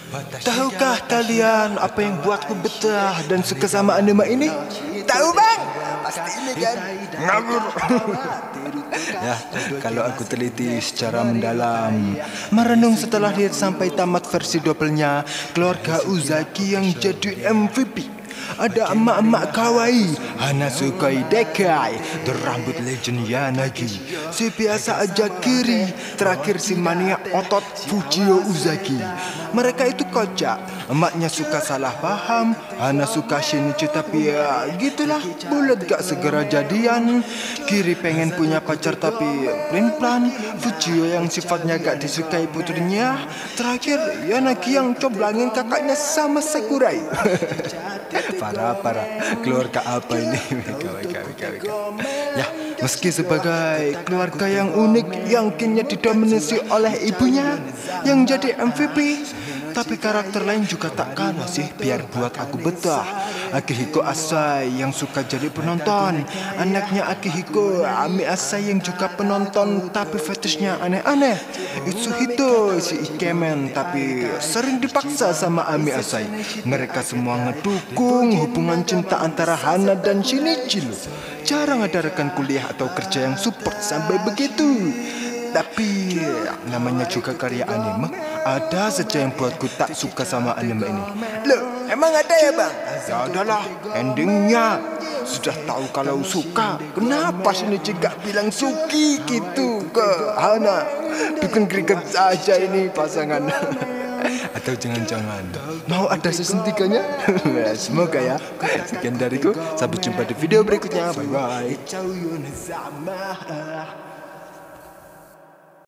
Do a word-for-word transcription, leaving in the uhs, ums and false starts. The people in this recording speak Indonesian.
Tahukah kalian apa yang buatku betah dan suka sama anime ini? Tahu bang? Pasti ini kan? Ngawur. Ya, kalau aku teliti secara mendalam, merenung setelah lihat sampai tamat versi double-nya, keluarga Uzaki yang jadi M V P. Ada emak-emak kawaii, Hanasukai Dekai, berambut legend Yanagi, si biasa aja kiri, terakhir si mania otot Fujio Uzaki. Mereka itu kocak, emaknya suka salah paham, Hana suka Shinichi tapi ya gitulah, bulat gak segera jadian. Kiri pengen punya pacar tapi plan-plan, Fujio yang sifatnya gak disukai putrinya, terakhir Yanagi yang coblangin kakaknya sama Sakurai. Parah-parah, keluarga apa ini? Ya, meski sebagai keluarga yang unik yang kini didominasi oleh ibunya yang jadi M V P, tapi karakter lain juga tak kalah sih biar buat aku betah. Akihiko Asai yang suka jadi penonton, anaknya Akihiko Ami Asai yang juga penonton tapi fetishnya aneh-aneh. Itsuhito si ikemen tapi sering dipaksa sama Ami Asai. Mereka semua ngedukung hubungan cinta antara Hana dan Shinichi loh. Jarang ada rekan kuliah atau kerja yang support sampai begitu. Tapi namanya juga karya anime, ada saja yang buatku tak suka sama anime ini. Loh, emang ada ya bang? Ya adalah, endingnya sudah tahu kalau suka, kenapa Shinichi gak bilang suki gitu ke Hana? Bikin greget saja ini pasangan. Atau jangan-jangan mau ada season tiganya? Semoga ya. Sekian dariku, sampai jumpa di video berikutnya. Bye bye.